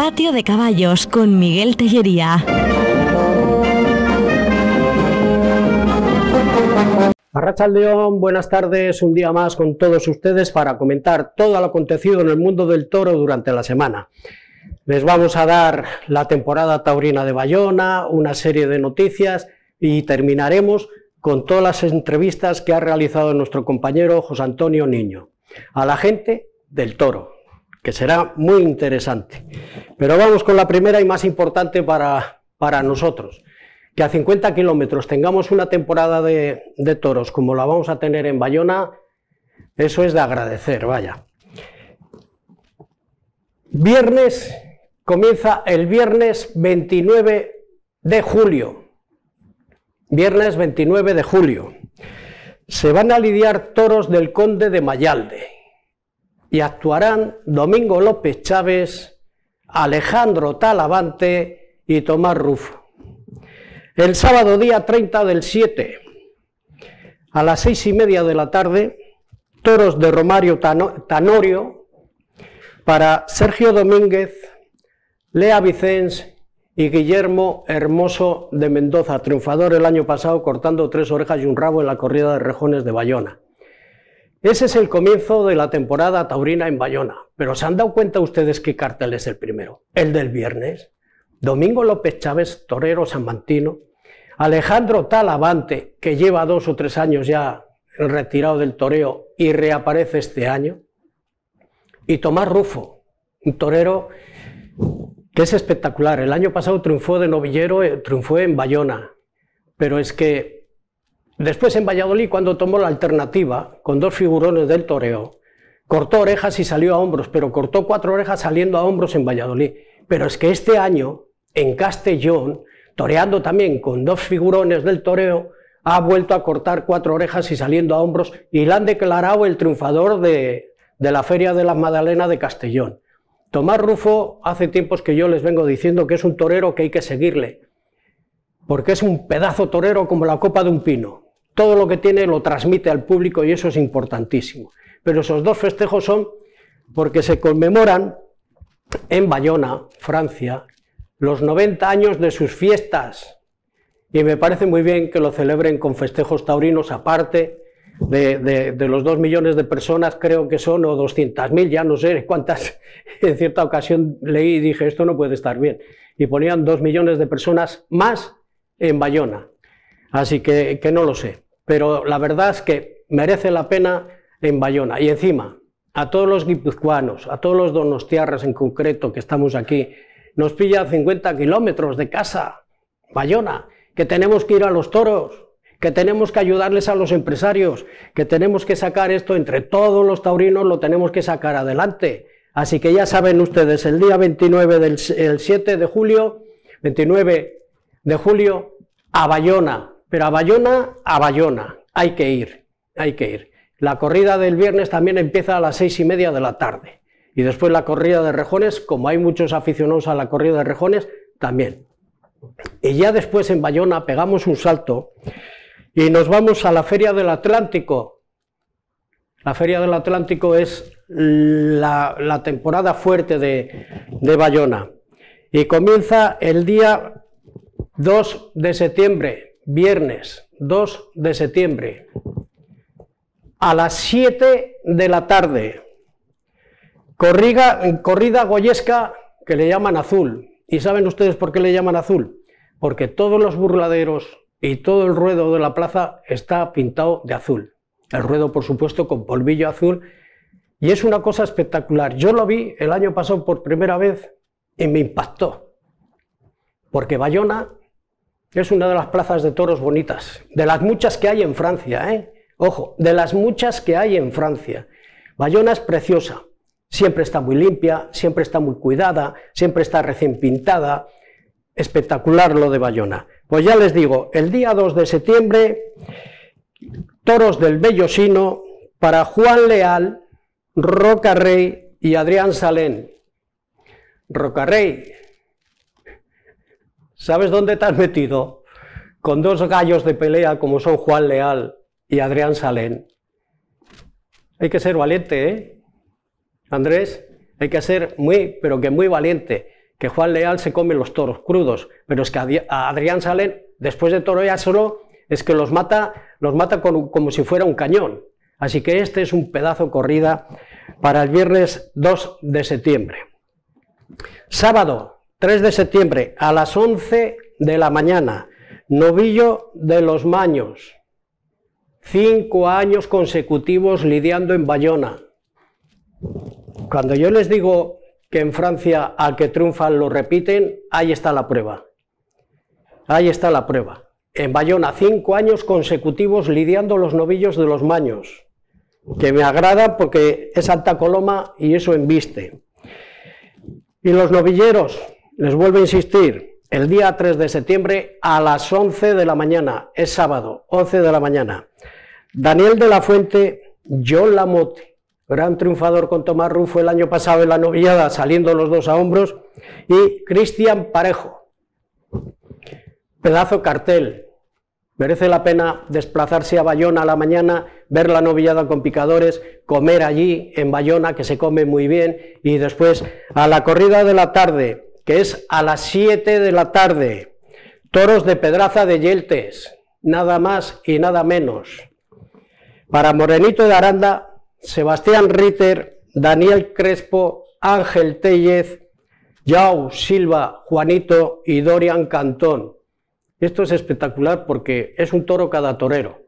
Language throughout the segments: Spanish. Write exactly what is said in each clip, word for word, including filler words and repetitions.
Patio de Caballos con Miguel Tellería. Arratsaldeon, buenas tardes, un día más con todos ustedes para comentar todo lo acontecido en el mundo del toro durante la semana. Les vamos a dar la temporada taurina de Bayona, una serie de noticias y terminaremos con todas las entrevistas que ha realizado nuestro compañero José Antonio Niño a la gente del toro, que será muy interesante. Pero vamos con la primera y más importante para, para nosotros. Que a cincuenta kilómetros tengamos una temporada de, de toros como la vamos a tener en Bayona, eso es de agradecer, vaya. Viernes, comienza el viernes veintinueve de julio. Viernes veintinueve de julio. Se van a lidiar toros del Conde de Mayalde y actuarán Domingo López Chávez, Alejandro Talavante y Tomás Rufo. El sábado día treinta del siete, a las seis y media de la tarde, toros de Romario Tanorio para Sergio Domínguez, Lea Vicens y Guillermo Hermoso de Mendoza, triunfador el año pasado cortando tres orejas y un rabo en la corrida de rejones de Bayona. Ese es el comienzo de la temporada taurina en Bayona, pero ¿se han dado cuenta ustedes qué cartel es el primero? El del viernes. Domingo López Chávez, torero sanmantino, Alejandro Talavante, que lleva dos o tres años ya retirado del toreo y reaparece este año, y Tomás Rufo, un torero que es espectacular. El año pasado triunfó de novillero, triunfó en Bayona, pero es que después en Valladolid, cuando tomó la alternativa, con dos figurones del toreo, cortó orejas y salió a hombros, pero cortó cuatro orejas saliendo a hombros en Valladolid. Pero es que este año, en Castellón, toreando también con dos figurones del toreo, ha vuelto a cortar cuatro orejas y saliendo a hombros, y le han declarado el triunfador de, de la Feria de la Magdalena de Castellón. Tomás Rufo, hace tiempos que yo les vengo diciendo que es un torero que hay que seguirle, porque es un pedazo torero como la copa de un pino. Todo lo que tiene lo transmite al público y eso es importantísimo. Pero esos dos festejos son porque se conmemoran en Bayona, Francia, los noventa años de sus fiestas, y me parece muy bien que lo celebren con festejos taurinos aparte de, de, de los dos millones de personas, creo que son, o doscientas mil, ya no sé cuántas, en cierta ocasión leí y dije, esto no puede estar bien, y ponían dos millones de personas más en Bayona, así que, que no lo sé, pero la verdad es que merece la pena en Bayona, y encima, a todos los guipuzcoanos, a todos los donostiarras en concreto que estamos aquí, nos pilla a cincuenta kilómetros de casa, Bayona, que tenemos que ir a los toros, que tenemos que ayudarles a los empresarios, que tenemos que sacar esto entre todos los taurinos, lo tenemos que sacar adelante. Así que ya saben ustedes, el día veintinueve del el siete de julio, veintinueve de julio, a Bayona, pero a Bayona, a Bayona, hay que ir, hay que ir. La corrida del viernes también empieza a las seis y media de la tarde. Y después la corrida de rejones, como hay muchos aficionados a la corrida de rejones, también. Y ya después en Bayona pegamos un salto y nos vamos a la Feria del Atlántico. La Feria del Atlántico es la, la temporada fuerte de, de Bayona. Y comienza el día dos de septiembre, viernes dos de septiembre, a las siete de la tarde. Corrida, corrida goyesca que le llaman azul. ¿Y saben ustedes por qué le llaman azul? Porque todos los burladeros y todo el ruedo de la plaza está pintado de azul. El ruedo, por supuesto, con polvillo azul. Y es una cosa espectacular. Yo lo vi el año pasado por primera vez y me impactó. Porque Bayona es una de las plazas de toros bonitas. De las muchas que hay en Francia, ¿eh? Ojo, de las muchas que hay en Francia. Bayona es preciosa. Siempre está muy limpia, siempre está muy cuidada, siempre está recién pintada. Espectacular lo de Bayona. Pues ya les digo, el día dos de septiembre, toros del Bellosino para Juan Leal, Roca Rey y Adrián Salén. Roca Rey, ¿sabes dónde te has metido? Con dos gallos de pelea como son Juan Leal y Adrián Salén. Hay que ser valiente, ¿eh? Andrés, hay que ser muy, pero que muy valiente. que Juan Leal se come los toros crudos, pero es que a Adrián Salén, después de toreárselo, es que los mata, los mata con, como si fuera un cañón. Así que este es un pedazo corrida para el viernes dos de septiembre. Sábado tres de septiembre a las once de la mañana, novillo de los Maños. Cinco años consecutivos lidiando en Bayona. Cuando yo les digo que en Francia al que triunfan lo repiten, ahí está la prueba. Ahí está la prueba. En Bayona, cinco años consecutivos lidiando los novillos de los Maños, que me agrada porque es alta coloma y eso embiste. Y los novilleros, les vuelvo a insistir, el día tres de septiembre a las once de la mañana, es sábado, once de la mañana. Daniel de la Fuente, John Lamote, gran triunfador con Tomás Rufo el año pasado en la novillada, saliendo los dos a hombros, y Cristian Parejo. Pedazo cartel. Merece la pena desplazarse a Bayona a la mañana, ver la novillada con picadores, comer allí en Bayona, que se come muy bien, y después a la corrida de la tarde, que es a las siete de la tarde, toros de Pedraza de Yeltes, nada más y nada menos. Para Morenito de Aranda, Sebastián Ritter, Daniel Crespo, Ángel Tellez, Jau Silva, Juanito y Dorian Cantón. Esto es espectacular porque es un toro cada torero.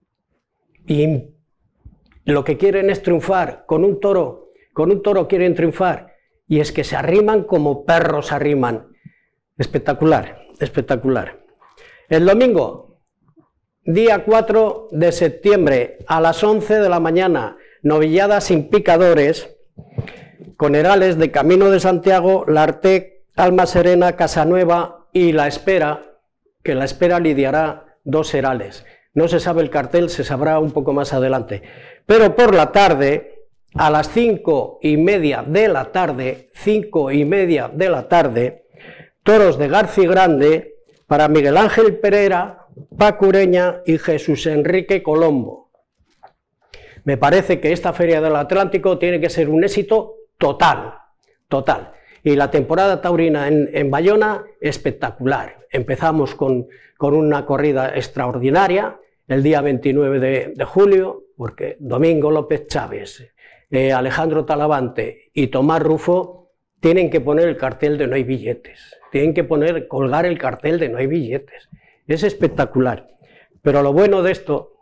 Y lo que quieren es triunfar. Con un toro, con un toro quieren triunfar. Y es que se arriman como perros arriman. Espectacular, espectacular. El domingo, día cuatro de septiembre, a las once de la mañana, novillada sin picadores, con herales de Camino de Santiago, Lartec, Alma Serena, Casanueva y La Espera, que La Espera lidiará dos herales. No se sabe el cartel, se sabrá un poco más adelante. Pero por la tarde, a las cinco y media de la tarde, cinco y media de la tarde, toros de Garci Grande para Miguel Ángel Pereira, Paco Ureña y Jesús Enrique Colombo. Me parece que esta Feria del Atlántico tiene que ser un éxito total, total. Y la temporada taurina en, en Bayona, espectacular. Empezamos con, con una corrida extraordinaria, el día veintinueve de, de julio, porque Domingo López Chávez, eh, Alejandro Talavante y Tomás Rufo tienen que poner el cartel de no hay billetes, tienen que poner, colgar el cartel de no hay billetes. Es espectacular. Pero lo bueno de esto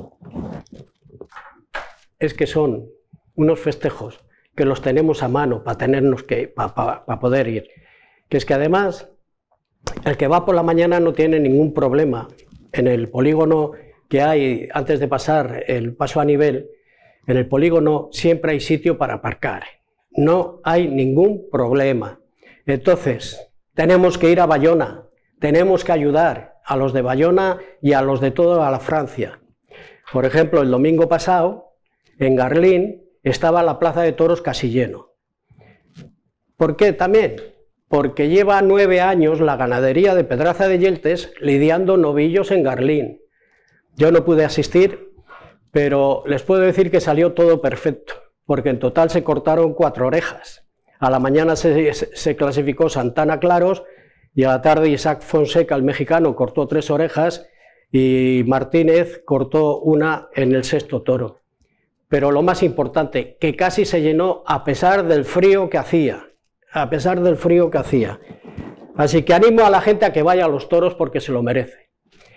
es que son unos festejos que los tenemos a mano para tenernos que, para, para, para poder ir. Que es que además, el que va por la mañana no tiene ningún problema. En el polígono que hay antes de pasar el paso a nivel, en el polígono siempre hay sitio para aparcar. No hay ningún problema. Entonces, tenemos que ir a Bayona, tenemos que ayudar a los de Bayona y a los de toda la Francia. Por ejemplo, el domingo pasado, en Garlín, estaba la plaza de toros casi lleno. ¿Por qué también? Porque lleva nueve años la ganadería de Pedraza de Yeltes lidiando novillos en Garlín. Yo no pude asistir, pero les puedo decir que salió todo perfecto, porque en total se cortaron cuatro orejas. A la mañana se, se clasificó Santana Claros y a la tarde Isaac Fonseca, el mexicano, cortó tres orejas y Martínez cortó una en el sexto toro. Pero lo más importante, que casi se llenó a pesar del frío que hacía, a pesar del frío que hacía. Así que animo a la gente a que vaya a los toros porque se lo merece.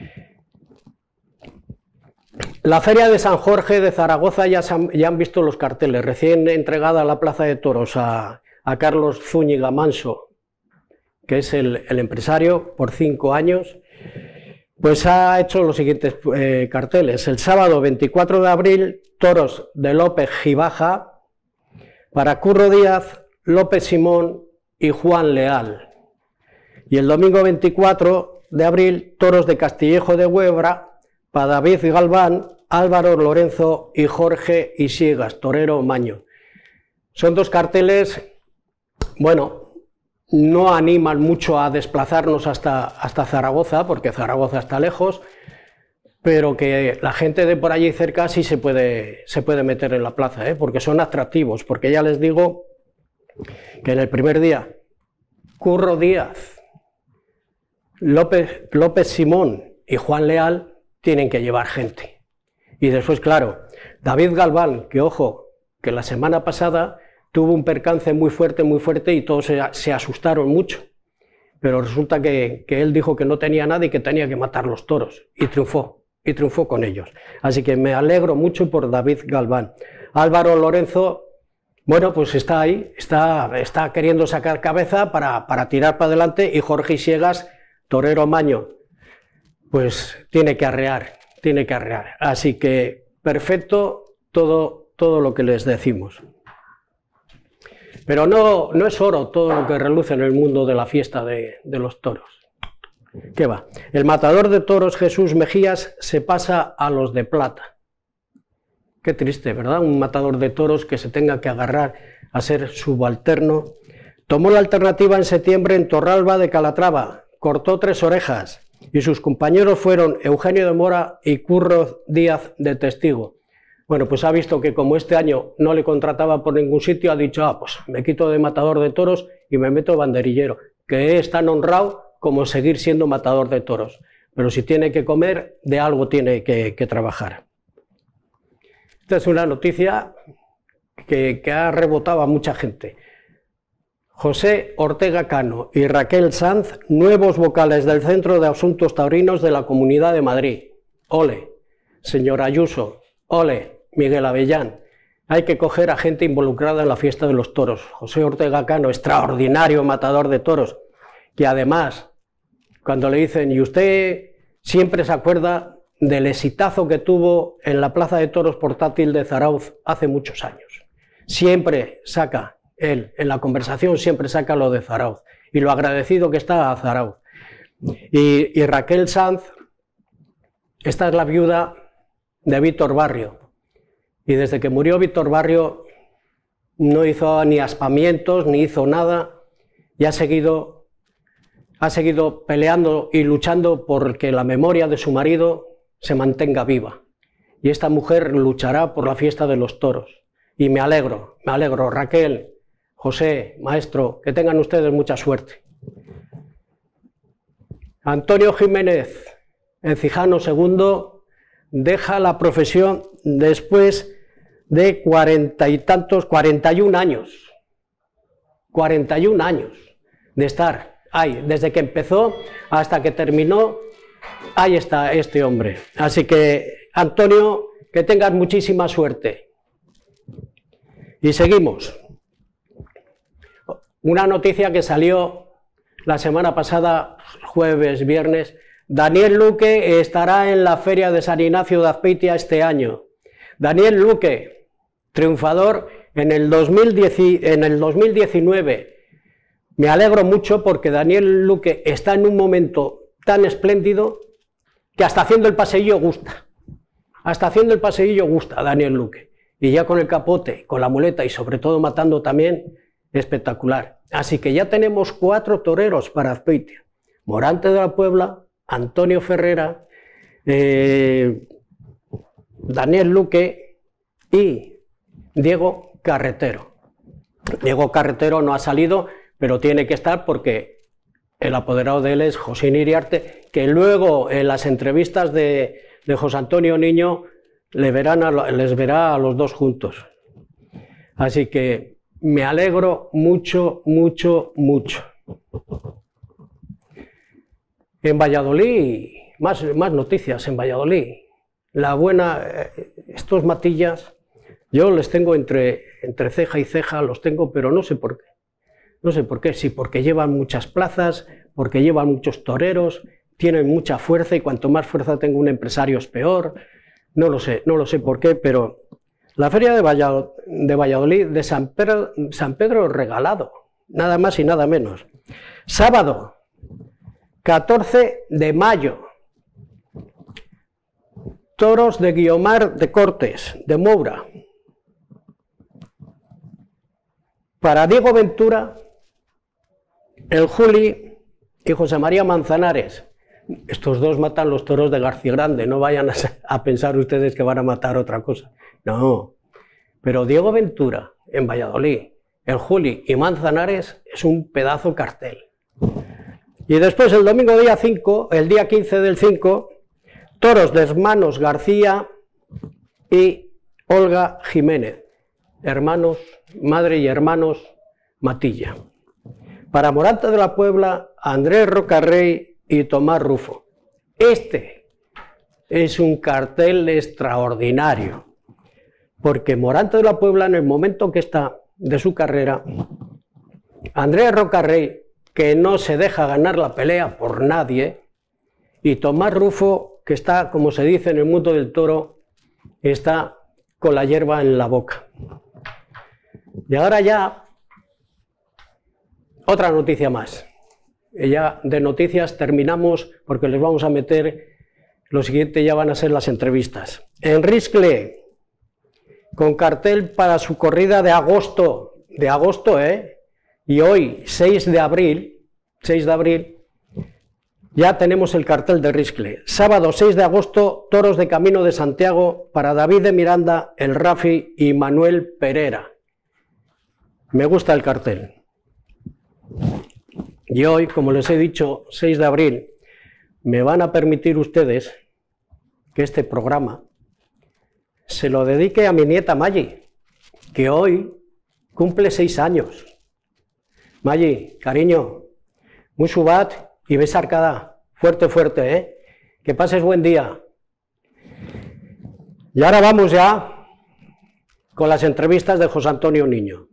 La Feria de San Jorge de Zaragoza ya, han, ya han visto los carteles, recién entregada la Plaza de Toros a, a Carlos Zúñiga Manso, que es el, el empresario por cinco años. Pues ha hecho los siguientes eh, carteles. El sábado veinticuatro de abril, toros de López Gibaja, para Curro Díaz, López Simón y Juan Leal. Y el domingo veinticuatro de abril, toros de Castillejo de Huebra, para David Galván, Álvaro Lorenzo y Jorge Isiegas, torero Maño. Son dos carteles, bueno, no animan mucho a desplazarnos hasta, hasta Zaragoza, porque Zaragoza está lejos, pero que la gente de por allí cerca sí se puede, se puede meter en la plaza, ¿eh? Porque son atractivos, porque ya les digo que en el primer día Curro Díaz, López, López Simón y Juan Leal tienen que llevar gente. Y después, claro, David Galván, que ojo, que la semana pasada tuvo un percance muy fuerte, muy fuerte y todos se, se asustaron mucho. Pero resulta que, que él dijo que no tenía nada y que tenía que matar los toros. Y triunfó, y triunfó con ellos. Así que me alegro mucho por David Galván. Álvaro Lorenzo, bueno, pues está ahí, está, está queriendo sacar cabeza para, para tirar para adelante. Y Jorge Siegas, torero maño, pues tiene que arrear, tiene que arrear. Así que perfecto todo, todo lo que les decimos. Pero no, no es oro todo lo que reluce en el mundo de la fiesta de, de los toros. ¿Qué va? El matador de toros Jesús Mejías se pasa a los de plata. Qué triste, ¿verdad? Un matador de toros que se tenga que agarrar a ser subalterno. Tomó la alternativa en septiembre en Torralba de Calatrava, cortó tres orejas y sus compañeros fueron Eugenio de Mora y Curro Díaz de testigo. Bueno, pues ha visto que como este año no le contrataba por ningún sitio, ha dicho, ah, pues me quito de matador de toros y me meto banderillero, que es tan honrado como seguir siendo matador de toros. Pero si tiene que comer, de algo tiene que, que trabajar. Esta es una noticia que, que ha rebotado a mucha gente. José Ortega Cano y Raquel Sanz, nuevos vocales del Centro de Asuntos Taurinos de la Comunidad de Madrid. Ole, señor Ayuso, ole, Miguel Avellán. Hay que coger a gente involucrada en la fiesta de los toros. José Ortega Cano, extraordinario matador de toros, que además, cuando le dicen, y usted siempre se acuerda del exitazo que tuvo en la Plaza de Toros portátil de Zarauz hace muchos años. Siempre saca, él, en la conversación siempre saca lo de Zarauz, y lo agradecido que está a Zarauz. Y, y Raquel Sanz, esta es la viuda de Víctor Barrio, y desde que murió Víctor Barrio no hizo ni aspamientos, ni hizo nada, y ha seguido, ha seguido peleando y luchando porque la memoria de su marido se mantenga viva. Y esta mujer luchará por la fiesta de los toros. Y me alegro, me alegro. Raquel, José, maestro, que tengan ustedes mucha suerte. Antonio Jiménez, Encijano segundo, deja la profesión después de cuarenta y tantos, cuarenta y un años, cuarenta y un años de estar ahí, desde que empezó hasta que terminó, ahí está este hombre. Así que, Antonio, que tengas muchísima suerte. Y seguimos. Una noticia que salió la semana pasada, jueves, viernes. Daniel Luque estará en la Feria de San Ignacio de Azpeitia este año. Daniel Luque, triunfador en el, dos mil diez, en el dos mil diecinueve. Me alegro mucho porque Daniel Luque está en un momento tan espléndido que hasta haciendo el paseillo gusta. Hasta haciendo el paseillo gusta Daniel Luque. Y ya con el capote, con la muleta y sobre todo matando también, espectacular. Así que ya tenemos cuatro toreros para Azpeitia. Morante de la Puebla, Antonio Ferrera, eh, Daniel Luque y Diego Carretero. Diego Carretero no ha salido, pero tiene que estar porque el apoderado de él es José Iriarte, que luego en las entrevistas de, de José Antonio Niño le verán a, les verá a los dos juntos. Así que me alegro mucho, mucho, mucho. En Valladolid, más, más noticias en Valladolid. La buena, estos matillas, yo les tengo entre, entre ceja y ceja, los tengo, pero no sé por qué. No sé por qué, sí, porque llevan muchas plazas, porque llevan muchos toreros, tienen mucha fuerza y cuanto más fuerza tenga un empresario es peor. No lo sé, no lo sé por qué, pero la feria de Valladolid, de, Valladolid, de San Pedro, San Pedro Regalado, nada más y nada menos. Sábado, catorce de mayo, toros de Guiomar de Cortes, de Moura. Para Diego Ventura, el Juli y José María Manzanares. Estos dos matan los toros de García Grande, no vayan a, a pensar ustedes que van a matar otra cosa. No, pero Diego Ventura en Valladolid, el Juli y Manzanares es un pedazo cartel. Y después el domingo día cinco, el día quince del cinco, toros de hermanos García y Olga Jiménez, hermanos, madre y hermanos Matilla. Para Morante de la Puebla, Andrés Rocarrey y Tomás Rufo. Este es un cartel extraordinario, porque Morante de la Puebla, en el momento que está de su carrera, Andrés Rocarrey, que no se deja ganar la pelea por nadie, y Tomás Rufo, que está, como se dice en el mundo del toro, está con la hierba en la boca. Y ahora ya, otra noticia más. Y ya de noticias terminamos, porque les vamos a meter, lo siguiente ya van a ser las entrevistas. En Riscle, con cartel para su corrida de agosto, de agosto, ¿eh? Y hoy, seis de abril, seis de abril, ya tenemos el cartel de Riscle. Sábado seis de agosto, toros de Camino de Santiago para David de Miranda, el Rafi y Manuel Pereira. Me gusta el cartel. Y hoy, como les he dicho, seis de abril, me van a permitir ustedes que este programa se lo dedique a mi nieta Maggi, que hoy cumple seis años. Maggi, cariño, mucho bat y besar cada, fuerte, fuerte, ¿eh? Que pases buen día. Y ahora vamos ya con las entrevistas de José Antonio Niño.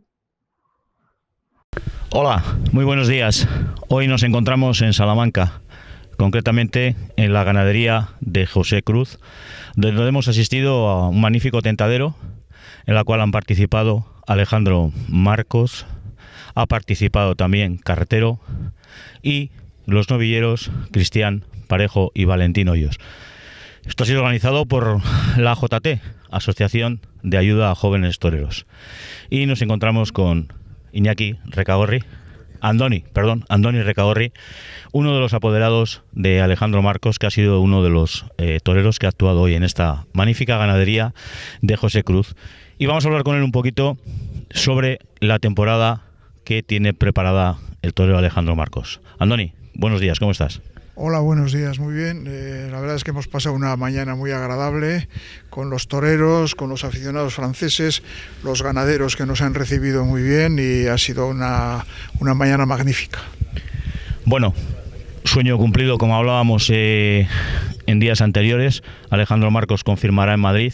Hola, muy buenos días. Hoy nos encontramos en Salamanca, concretamente en la ganadería de José Cruz, donde hemos asistido a un magnífico tentadero en la cual han participado Alejandro Marcos, ha participado también Carretero y los novilleros Cristian Parejo y Valentín Hoyos. Esto ha sido organizado por la A J T, Asociación de Ayuda a Jóvenes Toreros. Y nos encontramos con Iñaki Recagorri, Andoni, perdón, Andoni Recagorri, uno de los apoderados de Alejandro Marcos, que ha sido uno de los eh, toreros que ha actuado hoy en esta magnífica ganadería de José Cruz. Y vamos a hablar con él un poquito sobre la temporada que tiene preparada el torero Alejandro Marcos. Andoni, buenos días, ¿cómo estás? Hola, buenos días, muy bien. Eh, la verdad es que hemos pasado una mañana muy agradable con los toreros, con los aficionados franceses, los ganaderos que nos han recibido muy bien y ha sido una, una mañana magnífica. Bueno, sueño cumplido, como hablábamos eh, en días anteriores. Alejandro Marcos confirmará en Madrid.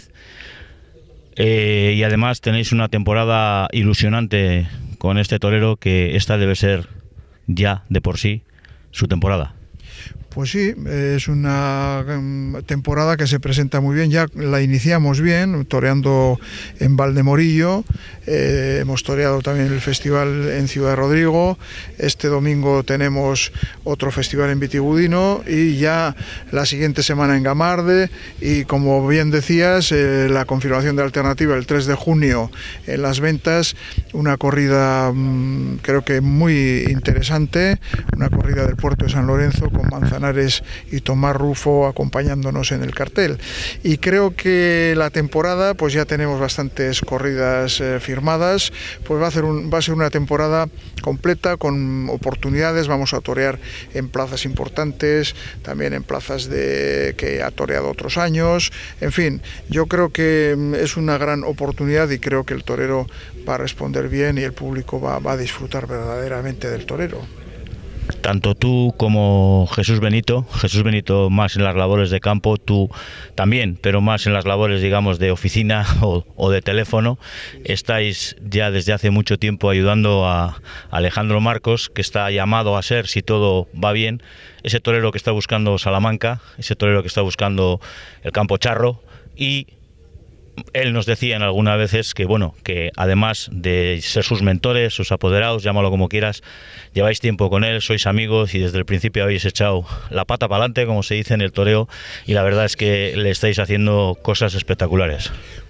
Eh, y además tenéis una temporada ilusionante con este torero, que esta debe ser ya de por sí su temporada. Pues sí, es una temporada que se presenta muy bien, ya la iniciamos bien, toreando en Valdemorillo, eh, hemos toreado también el festival en Ciudad Rodrigo, este domingo tenemos otro festival en Vitigudino y ya la siguiente semana en Gamarde, y como bien decías, eh, la confirmación de Alternativa el tres de junio en Las Ventas, una corrida mmm, creo que muy interesante, una corrida del puerto de San Lorenzo con Manzanares y Tomás Rufo acompañándonos en el cartel. Y creo que la temporada, pues ya tenemos bastantes corridas eh, firmadas, pues va a, hacer un, va a ser una temporada completa con oportunidades. Vamos a torear en plazas importantes, también en plazas de que ha toreado otros años. En fin, yo creo que es una gran oportunidad y creo que el torero va a responder bien y el público va, va a disfrutar verdaderamente del torero. Tanto tú como Jesús Benito, Jesús Benito más en las labores de campo, tú también, pero más en las labores, digamos, de oficina o, o de teléfono, estáis ya desde hace mucho tiempo ayudando a Alejandro Marcos, que está llamado a ser, si todo va bien, ese torero que está buscando Salamanca, ese torero que está buscando el campo charro. Y él nos decía en algunas veces que, bueno, que además de ser sus mentores, sus apoderados, llámalo como quieras, lleváis tiempo con él, sois amigos y desde el principio habéis echado la pata para adelante, como se dice en el toreo, y la verdad es que le estáis haciendo cosas espectaculares.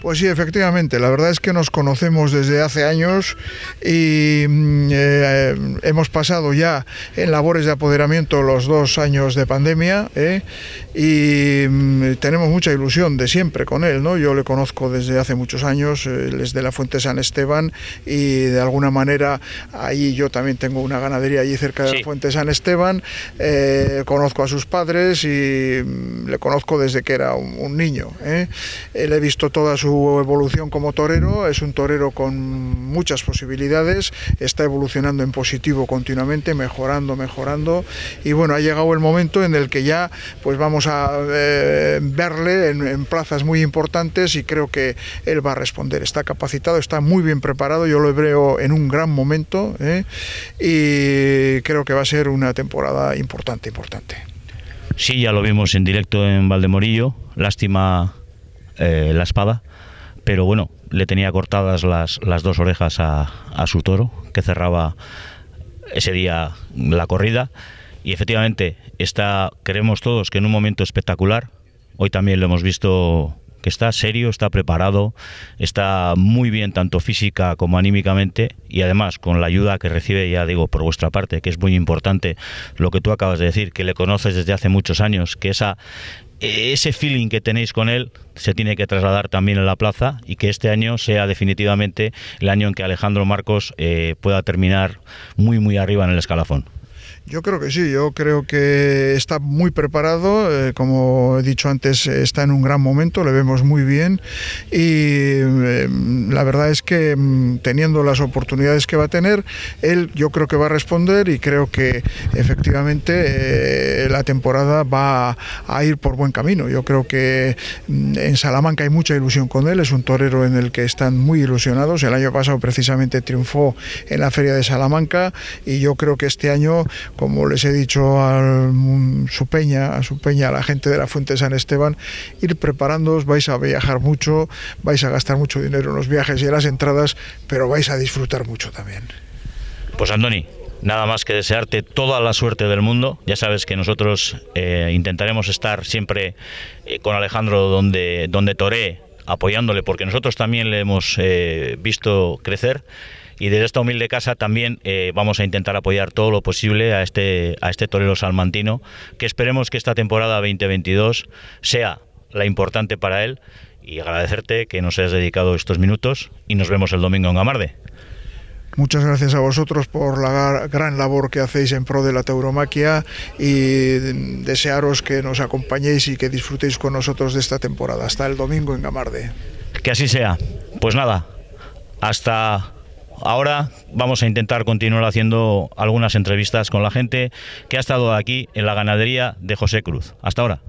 Pues sí, efectivamente, la verdad es que nos conocemos desde hace años y eh, hemos pasado ya en labores de apoderamiento los dos años de pandemia, ¿eh? y mm, tenemos mucha ilusión de siempre con él, ¿no? Yo le conozco desde hace muchos años, él es de la Fuente San Esteban y de alguna manera ahí yo también tengo una ganadería allí cerca de sí. la Fuente San Esteban, eh, conozco a sus padres y mm, le conozco desde que era un, un niño, ¿eh? Le he visto toda su evolución como torero, es un torero con muchas posibilidades, está evolucionando en positivo continuamente, mejorando, mejorando, y bueno, ha llegado el momento en el que ya pues vamos a eh, verle en, en plazas muy importantes y creo que él va a responder, está capacitado, está muy bien preparado, yo lo veo en un gran momento, ¿eh? y creo que va a ser una temporada importante, importante. Sí, ya lo vimos en directo en Valdemorillo, lástima eh, la espada, pero bueno, le tenía cortadas las, las dos orejas a, a su toro, que cerraba ese día la corrida, y efectivamente está, creemos todos que en un momento espectacular. Hoy también lo hemos visto que está serio, está preparado, está muy bien tanto física como anímicamente, y además con la ayuda que recibe, ya digo, por vuestra parte, que es muy importante lo que tú acabas de decir, que le conoces desde hace muchos años, que esa ese feeling que tenéis con él se tiene que trasladar también en la plaza, y que este año sea definitivamente el año en que Alejandro Marcos eh, pueda terminar muy muy arriba en el escalafón. Yo creo que sí, yo creo que está muy preparado, eh, como he dicho antes, está en un gran momento, le vemos muy bien y eh, la verdad es que teniendo las oportunidades que va a tener, él yo creo que va a responder y creo que efectivamente eh, la temporada va a ir por buen camino. Yo creo que en Salamanca hay mucha ilusión con él, es un torero en el que están muy ilusionados, el año pasado precisamente triunfó en la Feria de Salamanca y yo creo que este año, como les he dicho a su peña, a su peña, a la gente de la Fuente San Esteban, ir preparándoos, vais a viajar mucho, vais a gastar mucho dinero en los viajes y en las entradas, pero vais a disfrutar mucho también. Pues Andoni, nada más que desearte toda la suerte del mundo. Ya sabes que nosotros eh, intentaremos estar siempre eh, con Alejandro donde, donde toree, apoyándole, porque nosotros también le hemos eh, visto crecer. Y desde esta humilde casa también eh, vamos a intentar apoyar todo lo posible a este, a este torero salmantino, que esperemos que esta temporada veinte veintidós sea la importante para él, y agradecerte que nos hayas dedicado estos minutos y nos vemos el domingo en Gamarde. Muchas gracias a vosotros por la gran labor que hacéis en pro de la tauromaquia y desearos que nos acompañéis y que disfrutéis con nosotros de esta temporada. Hasta el domingo en Gamarde. Que así sea. Pues nada, hasta ahora vamos a intentar continuar haciendo algunas entrevistas con la gente que ha estado aquí en la ganadería de José Cruz. Hasta ahora.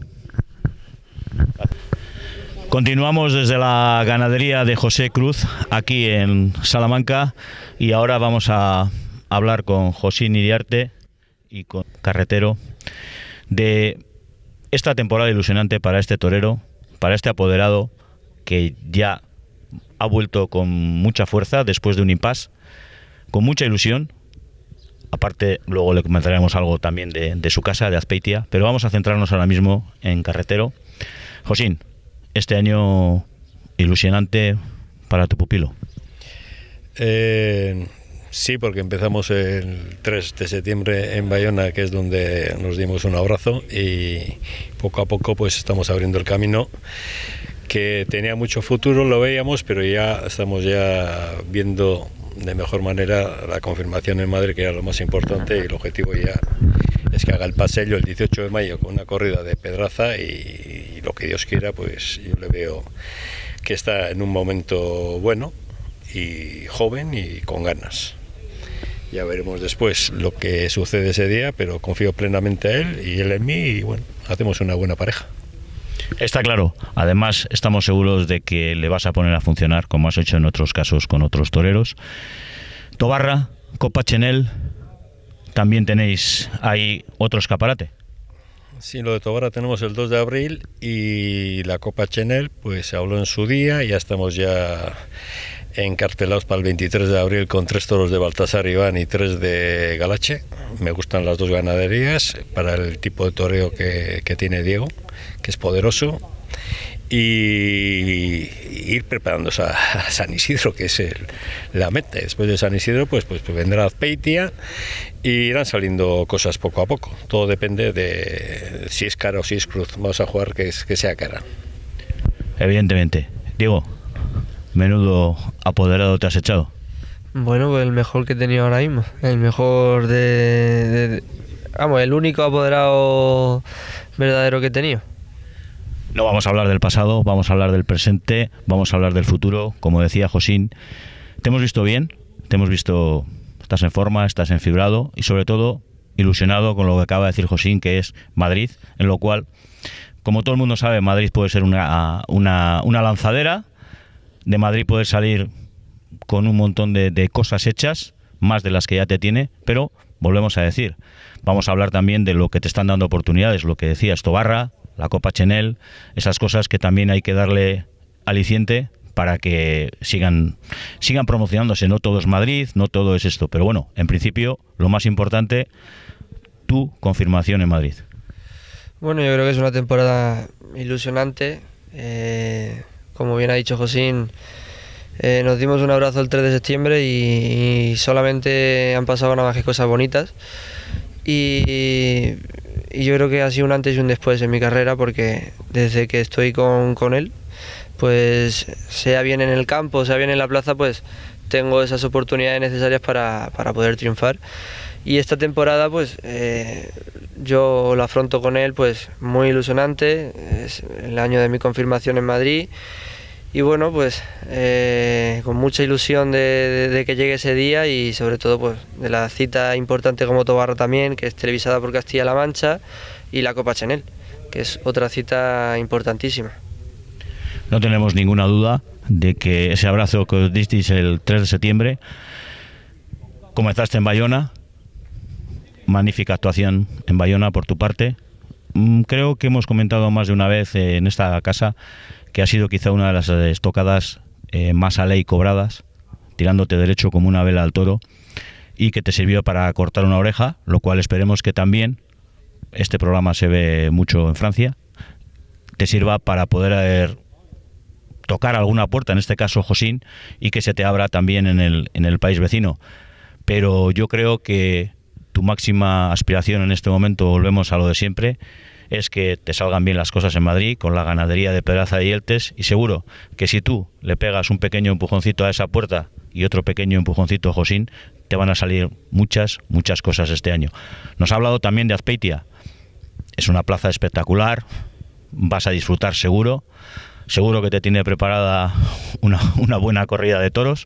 Continuamos desde la ganadería de José Cruz, aquí en Salamanca, y ahora vamos a hablar con Josín Iriarte y con Carretero de esta temporada ilusionante para este torero, para este apoderado que ya ha vuelto con mucha fuerza después de un impasse, con mucha ilusión. Aparte, luego le comentaremos algo también de, de su casa, de Azpeitia, pero vamos a centrarnos ahora mismo en Carretero. Josín, este año ilusionante para tu pupilo. Eh, sí, porque empezamos el tres de septiembre en Bayona, que es donde nos dimos un abrazo, y poco a poco pues estamos abriendo el camino, que tenía mucho futuro, lo veíamos, pero ya estamos ya viendo de mejor manera la confirmación en Madrid, que era lo más importante, y el objetivo ya es que haga el pasello el dieciocho de mayo con una corrida de Pedraza, y, y lo que Dios quiera, pues yo le veo que está en un momento bueno y joven y con ganas. Ya veremos después lo que sucede ese día, pero confío plenamente a él y él en mí, y bueno, hacemos una buena pareja. Está claro. Además, estamos seguros de que le vas a poner a funcionar, como has hecho en otros casos con otros toreros. Tobarra, Copa Chenel, también tenéis ahí otro escaparate. Sí, lo de Tobarra tenemos el dos de abril, y la Copa Chenel pues se habló en su día, y ya estamos ya encartelados para el veintitrés de abril con tres toros de Baltasar Iván y tres de Galache. Me gustan las dos ganaderías para el tipo de toreo que, que tiene Diego, que es poderoso, y ir preparándose a San Isidro, que es el, la meta. Después de San Isidro pues, pues, pues vendrá Azpeitia y irán saliendo cosas poco a poco. Todo depende de si es cara o si es cruz. Vamos a jugar que, es, que sea cara. Evidentemente. Diego, menudo apoderado te has echado. Bueno, pues el mejor que he tenido ahora mismo. El mejor de, de, de... Vamos, el único apoderado verdadero que he tenido. No vamos a hablar del pasado, vamos a hablar del presente, vamos a hablar del futuro. Como decía Josín, te hemos visto bien, te hemos visto, estás en forma, estás enfibrado y sobre todo ilusionado con lo que acaba de decir Josín, que es Madrid, en lo cual, como todo el mundo sabe, Madrid puede ser una, una, una lanzadera, de Madrid puedes salir con un montón de, de cosas hechas, más de las que ya te tiene, pero volvemos a decir, vamos a hablar también de lo que te están dando oportunidades, lo que decías, Tobarra, la Copa Chenel, esas cosas que también hay que darle aliciente para que sigan sigan promocionándose. No todo es Madrid, no todo es esto, pero bueno, en principio lo más importante, tu confirmación en Madrid. Bueno, yo creo que es una temporada ilusionante. Eh, como bien ha dicho Josín, eh, nos dimos un abrazo el tres de septiembre y, y solamente han pasado nada más que cosas bonitas. Y, y yo creo que ha sido un antes y un después en mi carrera, porque desde que estoy con, con él, pues sea bien en el campo, sea bien en la plaza, pues tengo esas oportunidades necesarias para, para poder triunfar. Y esta temporada pues eh, yo lo afronto con él pues muy ilusionante, es el año de mi confirmación en Madrid. Y bueno, pues eh, con mucha ilusión de, de, de que llegue ese día y sobre todo pues de la cita importante como Tobarra también, que es televisada por Castilla-La Mancha, y la Copa Chenel, que es otra cita importantísima. No tenemos ninguna duda de que ese abrazo que os disteis el tres de septiembre, comenzaste en Bayona, magnífica actuación en Bayona por tu parte. Creo que hemos comentado más de una vez en esta casa que ha sido quizá una de las estocadas eh, más a ley cobradas, tirándote derecho como una vela al toro, y que te sirvió para cortar una oreja, lo cual esperemos que también, este programa se ve mucho en Francia, te sirva para poder eh, tocar alguna puerta, en este caso Josín, y que se te abra también en el, en el país vecino. Pero yo creo que tu máxima aspiración en este momento, volvemos a lo de siempre, es que te salgan bien las cosas en Madrid con la ganadería de Pedraza y Eltes, y seguro que si tú le pegas un pequeño empujoncito a esa puerta y otro pequeño empujoncito a Josín, te van a salir muchas, muchas cosas este año. Nos ha hablado también de Azpeitia. Es una plaza espectacular, vas a disfrutar seguro, seguro que te tiene preparada una, una buena corrida de toros.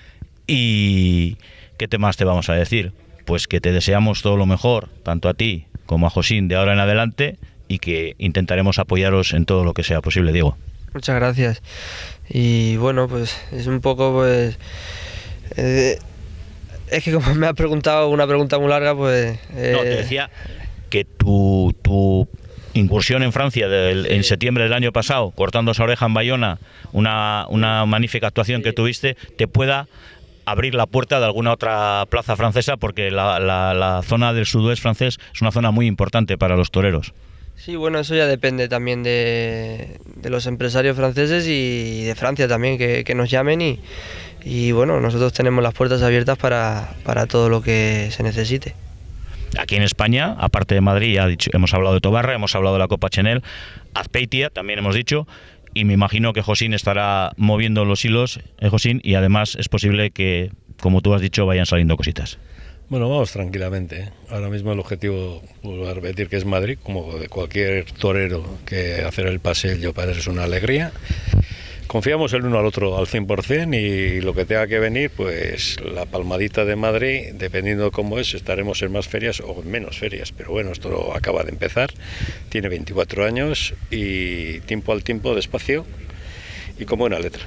¿Y qué más te vamos a decir? Pues que te deseamos todo lo mejor, tanto a ti como a Josín de ahora en adelante, y que intentaremos apoyaros en todo lo que sea posible, Diego. Muchas gracias. Y bueno, pues es un poco, pues... Eh, es que como me has preguntado una pregunta muy larga, pues... Eh... No, te decía que tu, tu incursión en Francia del, sí. en septiembre del año pasado, cortando esa oreja en Bayona, una, una magnífica actuación sí. que tuviste, te pueda abrir la puerta de alguna otra plaza francesa, porque la, la, la zona del sudoeste francés es una zona muy importante para los toreros. Sí, bueno, eso ya depende también de, de los empresarios franceses y de Francia también, que, que nos llamen y, y bueno, nosotros tenemos las puertas abiertas para, para todo lo que se necesite. Aquí en España, aparte de Madrid, ya dicho, hemos hablado de Tobarra, hemos hablado de la Copa Chenel, Azpeitia también hemos dicho, y me imagino que Josín estará moviendo los hilos, eh, Josín, y además es posible que, como tú has dicho, vayan saliendo cositas. Bueno, vamos tranquilamente, ¿eh? Ahora mismo el objetivo, vuelvo a repetir, que es Madrid, como de cualquier torero, que hacer el paseo para él es una alegría. Confiamos el uno al otro al cien por cien y lo que tenga que venir, pues la palmadita de Madrid, dependiendo de cómo es, estaremos en más ferias o en menos ferias, pero bueno, esto acaba de empezar, tiene veinticuatro años y tiempo al tiempo, despacio y con buena letra.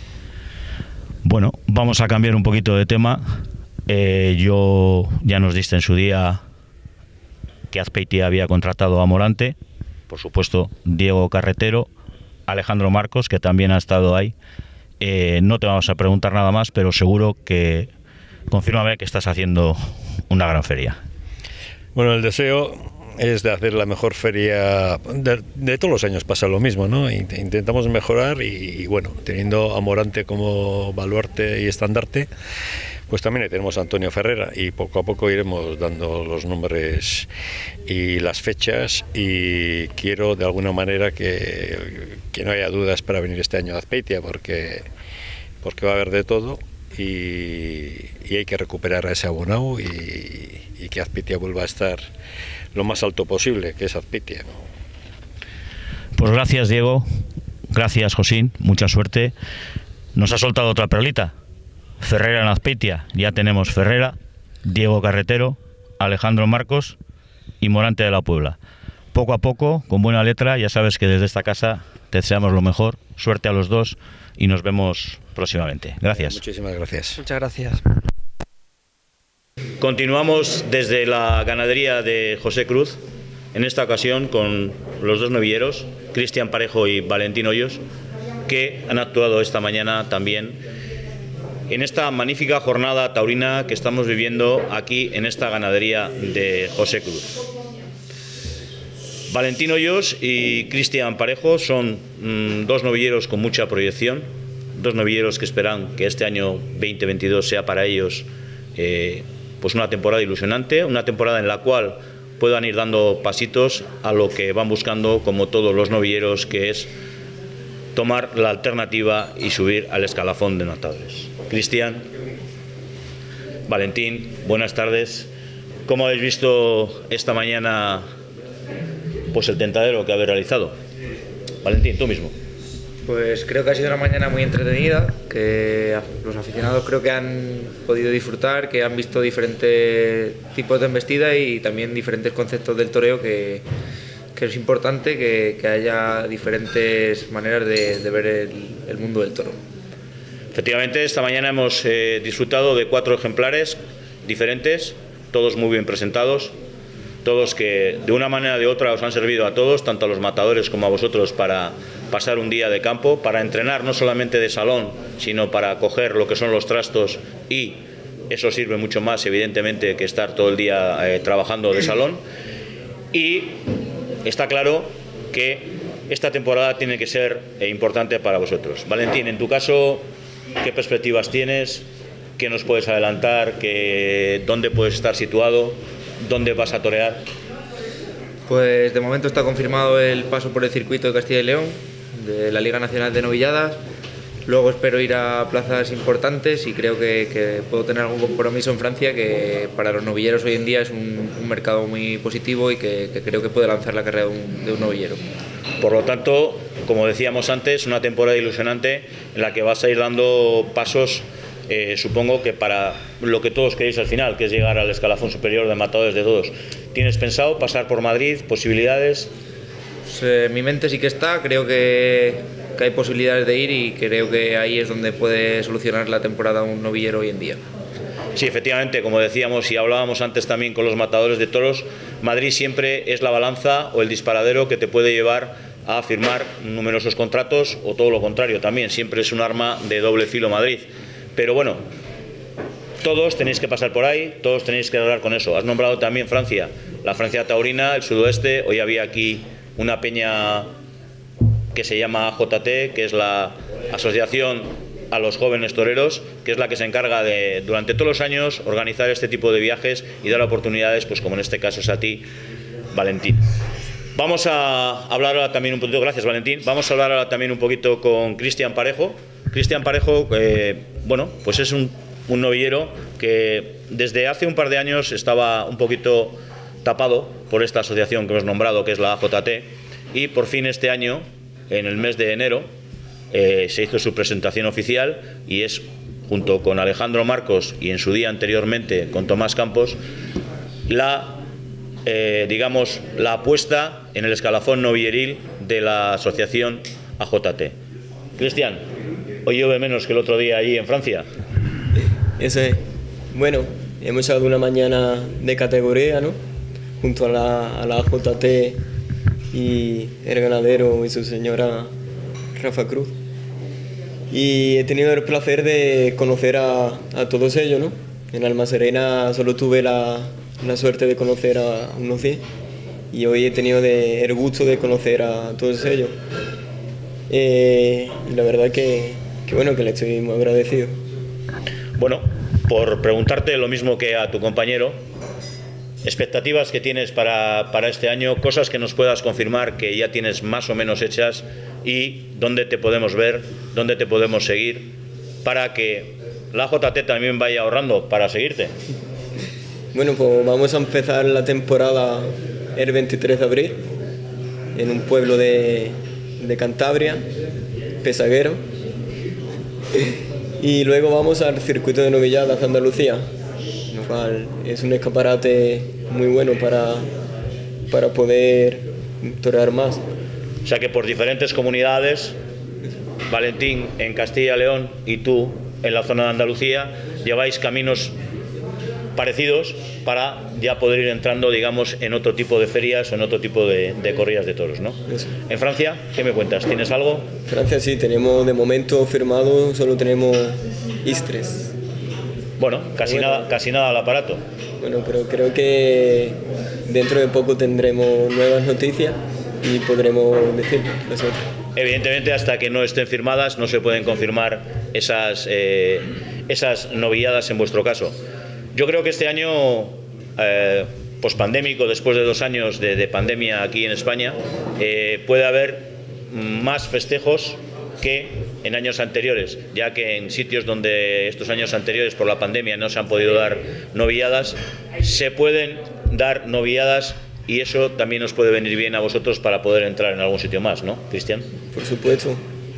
Bueno, vamos a cambiar un poquito de tema. Eh, yo ya nos diste en su día que Azpeitia había contratado a Morante, por supuesto Diego Carretero, Alejandro Marcos, que también ha estado ahí. Eh, no te vamos a preguntar nada más, pero seguro que confírmame que estás haciendo una gran feria. Bueno, el deseo es de hacer la mejor feria. De, de todos los años pasa lo mismo, ¿no? Intentamos mejorar y, y bueno, teniendo a Morante como baluarte y estandarte, pues también tenemos a Antonio Ferrera y poco a poco iremos dando los nombres y las fechas, y quiero de alguna manera que, que no haya dudas para venir este año a Azpeitia, porque, porque va a haber de todo y, y hay que recuperar a ese abonado y, y que Azpeitia vuelva a estar lo más alto posible, que es Azpeitia, ¿no? Pues gracias, Diego, gracias, Josín, mucha suerte. Nos ha soltado otra perlita. Ferrera en Azpeitia, ya tenemos Ferrera, Diego Carretero, Alejandro Marcos y Morante de la Puebla. Poco a poco, con buena letra, ya sabes que desde esta casa te deseamos lo mejor, suerte a los dos y nos vemos próximamente. Gracias. Muchísimas gracias. Muchas gracias. Continuamos desde la ganadería de José Cruz, en esta ocasión con los dos novilleros, Cristian Parejo y Valentín Hoyos, que han actuado esta mañana también en esta magnífica jornada taurina que estamos viviendo aquí en esta ganadería de José Cruz. Valentín Hoyos y Cristian Parejo son mmm, dos novilleros con mucha proyección, dos novilleros que esperan que este año veinte veintidós sea para ellos eh, pues una temporada ilusionante, una temporada en la cual puedan ir dando pasitos a lo que van buscando, como todos los novilleros, que es tomar la alternativa y subir al escalafón de matadores. Cristian, Valentín, buenas tardes. ¿Cómo habéis visto esta mañana pues el tentadero que habéis realizado? Valentín, tú mismo. Pues creo que ha sido una mañana muy entretenida, que los aficionados creo que han podido disfrutar, que han visto diferentes tipos de embestida y también diferentes conceptos del toreo, que, que es importante que, que haya diferentes maneras de, de ver el, el mundo del toro. Efectivamente, esta mañana hemos eh, disfrutado de cuatro ejemplares diferentes, todos muy bien presentados, todos que de una manera o de otra os han servido a todos, tanto a los matadores como a vosotros, para pasar un día de campo, para entrenar no solamente de salón, sino para coger lo que son los trastos, y eso sirve mucho más, evidentemente, que estar todo el día eh, trabajando de salón. Y está claro que esta temporada tiene que ser eh, importante para vosotros. Valentín, en tu caso, ¿qué perspectivas tienes? ¿Qué nos puedes adelantar? ¿Qué, ¿Dónde puedes estar situado? ¿Dónde vas a torear? Pues de momento está confirmado el paso por el circuito de Castilla y León, de la Liga Nacional de Novilladas. Luego espero ir a plazas importantes y creo que, que puedo tener algún compromiso en Francia, que para los novilleros hoy en día es un, un mercado muy positivo y que, que creo que puede lanzar la carrera de un, de un novillero. Por lo tanto, como decíamos antes, una temporada ilusionante en la que vas a ir dando pasos, eh, supongo que para lo que todos queréis al final, que es llegar al escalafón superior de matadores de todos. ¿Tienes pensado pasar por Madrid? ¿Posibilidades? Pues, eh, mi mente sí que está, creo que, que hay posibilidades de ir y creo que ahí es donde puede solucionar la temporada un novillero hoy en día. Sí, efectivamente, como decíamos y hablábamos antes también con los matadores de toros, Madrid siempre es la balanza o el disparadero que te puede llevar a firmar numerosos contratos, o todo lo contrario también, siempre es un arma de doble filo Madrid. Pero bueno, todos tenéis que pasar por ahí, todos tenéis que hablar con eso. Has nombrado también Francia, la Francia taurina, el sudoeste. Hoy había aquí una peña que se llama A J T, que es la Asociación a los Jóvenes Toreros, que es la que se encarga de, durante todos los años, organizar este tipo de viajes y dar oportunidades, pues como en este caso es a ti, Valentín. Vamos a hablar ahora también un poquito, gracias Valentín, vamos a hablar ahora también un poquito con Cristian Parejo. Cristian Parejo, eh, bueno, pues es un, un novillero que desde hace un par de años estaba un poquito tapado por esta asociación que hemos nombrado, que es la A J T, y por fin este año, en el mes de enero, eh, se hizo su presentación oficial y es, junto con Alejandro Marcos y en su día anteriormente con Tomás Campos, la, eh, digamos, la apuesta en el escalafón novilleril de la asociación A J T. Cristian, hoy llueve menos que el otro día allí en Francia. Eso es. Bueno, hemos echado una mañana de categoría, ¿no? Junto a la, a la A J T y el ganadero y su señora Rafa Cruz. Y he tenido el placer de conocer a, a todos ellos, ¿no? En Almaserena solo tuve la, la suerte de conocer a unos diez. y hoy he tenido de, el gusto de conocer a todos ellos. Eh, y la verdad que, que bueno, que le estoy muy agradecido. Bueno, por preguntarte lo mismo que a tu compañero, expectativas que tienes para, para este año, cosas que nos puedas confirmar que ya tienes más o menos hechas y dónde te podemos ver, dónde te podemos seguir, para que la J T también vaya ahorrando para seguirte. Bueno, pues vamos a empezar la temporada el veintitrés de abril en un pueblo de, de Cantabria, Pesaguero, y luego vamos al circuito de novilladas de Andalucía, lo cual es un escaparate muy bueno para, para poder torear más. O sea que por diferentes comunidades, Valentín en Castilla y León y tú en la zona de Andalucía, lleváis caminos parecidos para ya poder ir entrando, digamos, en otro tipo de ferias o en otro tipo de, de corridas de toros, ¿no? Eso. En Francia, ¿qué me cuentas? ¿Tienes algo? En Francia sí, tenemos de momento firmado, solo tenemos Istres. Bueno, casi, bueno, nada, casi nada al aparato. Bueno, pero creo que dentro de poco tendremos nuevas noticias y podremos decir las otras. Evidentemente, hasta que no estén firmadas, no se pueden confirmar esas, eh, esas novilladas en vuestro caso. Yo creo que este año, eh, pospandémico, después de dos años de, de pandemia aquí en España, eh, puede haber más festejos que en años anteriores, ya que en sitios donde estos años anteriores por la pandemia no se han podido dar novilladas, se pueden dar novilladas. Y eso también nos puede venir bien a vosotros para poder entrar en algún sitio más, ¿no, Cristian? Por supuesto.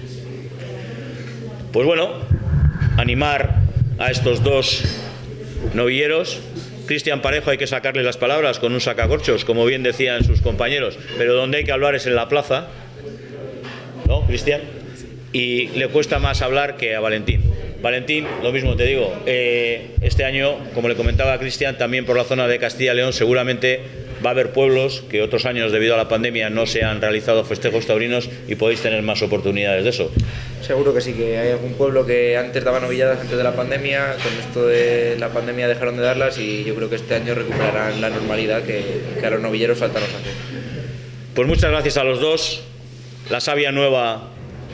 Pues bueno, animar a estos dos novilleros. Cristian Parejo hay que sacarle las palabras con un sacacorchos, como bien decían sus compañeros, pero donde hay que hablar es en la plaza, ¿no, Cristian? Y le cuesta más hablar que a Valentín. Valentín, lo mismo te digo, eh, este año, como le comentaba a Cristian, también por la zona de Castilla y León seguramente va a haber pueblos que otros años debido a la pandemia no se han realizado festejos taurinos y podéis tener más oportunidades de eso. Seguro que sí, que hay algún pueblo que antes daba novilladas antes de la pandemia, con esto de la pandemia dejaron de darlas y yo creo que este año recuperarán la normalidad que, que a los novilleros falta nos hace. Pues muchas gracias a los dos, la savia nueva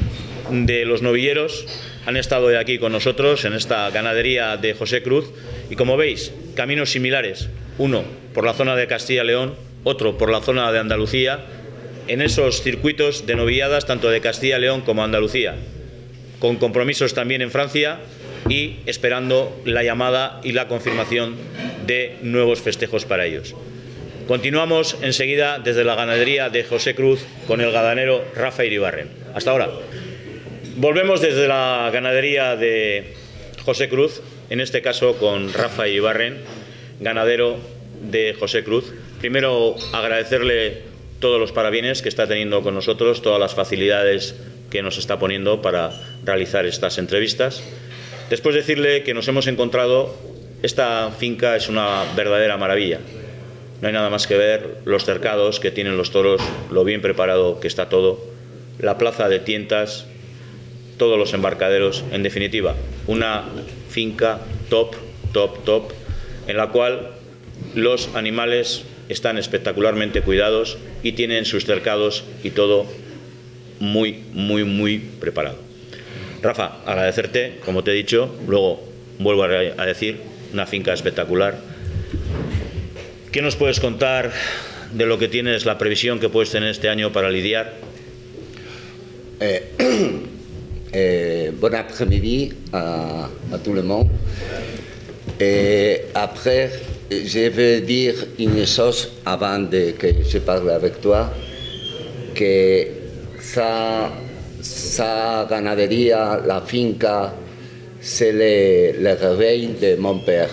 de los novilleros han estado hoy aquí con nosotros en esta ganadería de José Cruz y como veis, caminos similares, uno por la zona de Castilla y León, otro por la zona de Andalucía, en esos circuitos de novilladas tanto de Castilla y León como Andalucía, con compromisos también en Francia y esperando la llamada y la confirmación de nuevos festejos para ellos. Continuamos enseguida desde la ganadería de José Cruz con el ganadero Rafa Iribarren. Hasta ahora. Volvemos desde la ganadería de José Cruz, en este caso con Rafa Iribarren, ganadero de José Cruz. Primero agradecerle todos los parabienes que está teniendo con nosotros, todas las facilidades que nos está poniendo para realizar estas entrevistas. Después decirle que nos hemos encontrado, esta finca es una verdadera maravilla. No hay nada más que ver los cercados que tienen los toros, lo bien preparado que está todo, la plaza de tientas, todos los embarcaderos, en definitiva, una finca top, top, top, en la cual los animales están espectacularmente cuidados y tienen sus cercados y todo muy, muy, muy preparado. Rafa, agradecerte, como te he dicho, luego vuelvo a decir, una finca espectacular. ¿Qué nos puedes contar de lo que tienes, la previsión que puedes tener este año para lidiar? Eh, eh, bon après-midi à, à tout le monde. Et après, je veux dire une chose avant de que je parle avec toi, que sa, sa ganadería, la finca, c'est le, le réveil de mon père.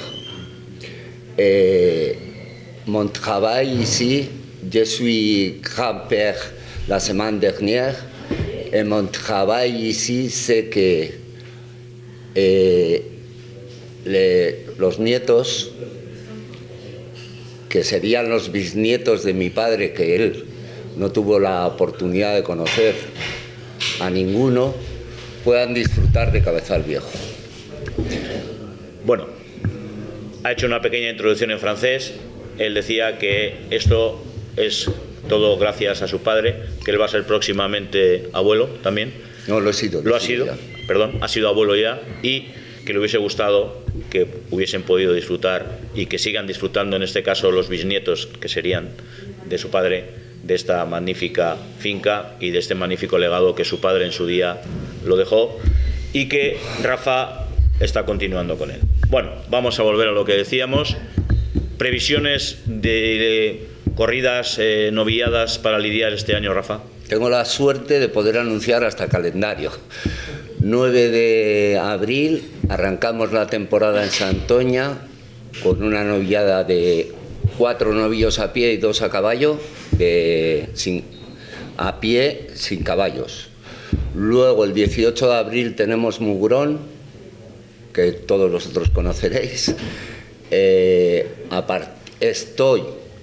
Et mon travail ici, je suis grand-père la semaine dernière, et mon travail ici, c'est que eh, les, los nietos, que serían los bisnietos de mi padre, que él no tuvo la oportunidad de conocer a ninguno, puedan disfrutar de Cabezal Viejo. Bueno, ha hecho una pequeña introducción en francés. Él decía que esto es todo gracias a su padre, que él va a ser próximamente abuelo también. No, lo he sido. Lo ha sido, ya. perdón, ha sido abuelo ya, y que le hubiese gustado que hubiesen podido disfrutar y que sigan disfrutando, en este caso los bisnietos, que serían de su padre, de esta magnífica finca y de este magnífico legado que su padre en su día lo dejó, y que Rafa está continuando con él. Bueno, vamos a volver a lo que decíamos. Previsiones de corridas, eh, novilladas para lidiar este año, Rafa. Tengo la suerte de poder anunciar hasta calendario. nueve de abril arrancamos la temporada en Santoña con una novillada de cuatro novillos a pie y dos a caballo, de, sin, a pie sin caballos. Luego el dieciocho de abril tenemos Mugrón, que todos vosotros conoceréis. Eh, apart, estoy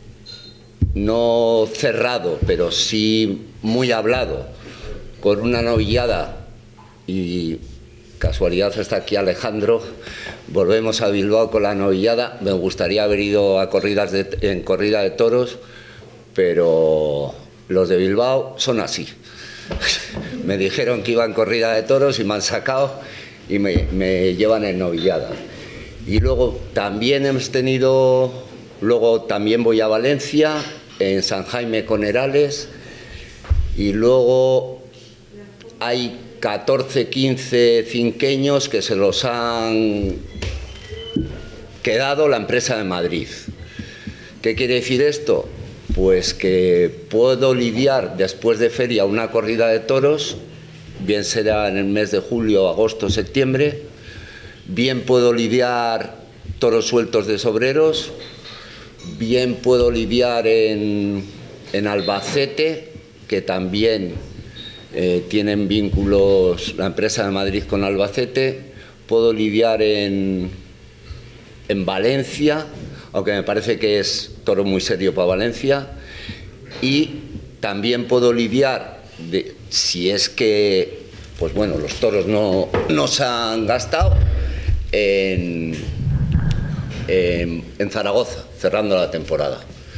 no cerrado, pero sí muy hablado, con una novillada, y casualidad está aquí Alejandro, volvemos a Bilbao con la novillada. Me gustaría haber ido a corridas de, en corrida de toros, pero los de Bilbao son así. Me dijeron que iba en corrida de toros y me han sacado y me, me llevan en novillada. Y luego también hemos tenido, luego también voy a Valencia, en San Jaime con Herales, y luego hay catorce, quince cinqueños que se los han quedado la empresa de Madrid. ¿Qué quiere decir esto? Pues que puedo lidiar después de feria una corrida de toros, bien será en el mes de julio, agosto, septiembre, bien puedo lidiar toros sueltos de sobreros, bien puedo lidiar en, en Albacete, que también eh, tienen vínculos la empresa de Madrid con Albacete, puedo lidiar en, en Valencia, aunque me parece que es toro muy serio para Valencia, y también puedo lidiar, de, si es que, pues bueno, los toros no, no se han gastado, en, en, en Zaragoza, cerrando la temporada.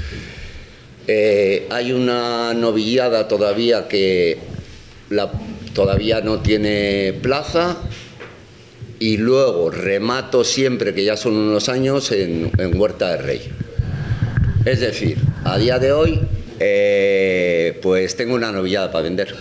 Eh, hay una novillada todavía que la, todavía no tiene plaza, y luego remato siempre, que ya son unos años, en, en Huerta de Rey. Es decir, a día de hoy, eh, pues tengo una novillada para vender.